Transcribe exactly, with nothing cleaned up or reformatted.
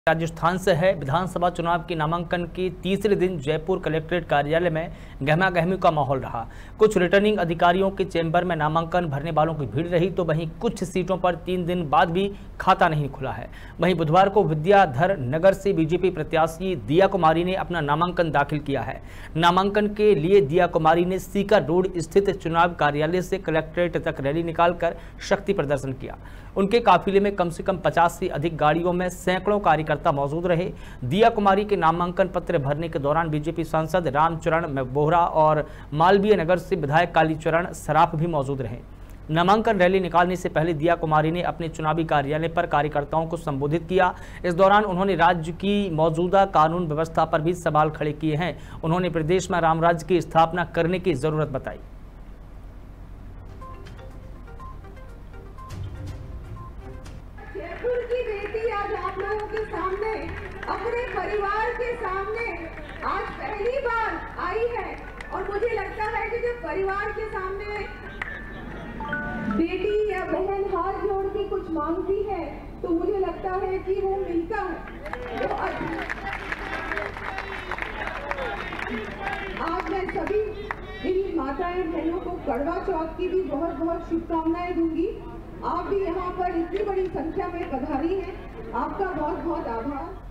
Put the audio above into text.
राजस्थान से है। विधानसभा चुनाव के नामांकन के तीसरे दिन जयपुर कलेक्ट्रेट कार्यालय में गहमा गहमी का माहौल रहा। कुछ रिटर्निंग अधिकारियों के चैम्बर में नामांकन भरने वालों की भीड़ रही, तो वहीं कुछ सीटों पर तीन दिन बाद भी खाता नहीं खुला है। वहीं बुधवार को विद्याधर नगर से बीजेपी प्रत्याशी दिया कुमारी ने अपना नामांकन दाखिल किया है। नामांकन के लिए दिया कुमारी ने सीकर रोड स्थित चुनाव कार्यालय से कलेक्ट्रेट तक रैली निकालकर शक्ति प्रदर्शन किया। उनके काफिले में कम से कम पचास से अधिक गाड़ियों में सैकड़ों कार्यकर्ता मौजूद रहे। दिया कुमारी के नामांकन पत्र भरने के दौरान बीजेपी सांसद रामचरण बोहरा और मालवीय नगर से विधायक कालीचरण सराफ भी मौजूद रहे। नामांकन रैली निकालने से पहले दिया कुमारी ने अपने चुनावी कार्यालय पर कार्यकर्ताओं को संबोधित किया। इस दौरान उन्होंने राज्य की मौजूदा कानून व्यवस्था पर भी सवाल खड़े किए हैं। उन्होंने प्रदेश में राम राज्य की स्थापना करने की जरूरत बताई। जयपुर की बेटी आज आप लोगों के सामने, अपने परिवार के सामने आज पहली बार आई है और मुझे लगता है कि जब परिवार के सामने बेटी या बहन हाथ जोड़ के कुछ मांगती है तो मुझे लगता है कि वो मिलता है। तो आज मैं सभी मेरी माताएं बहनों को करवा चौथ की भी बहुत बहुत शुभकामनाएं दूंगी। आप भी यहाँ पर इतनी बड़ी संख्या में पधारी हैं, आपका बहुत बहुत आभार।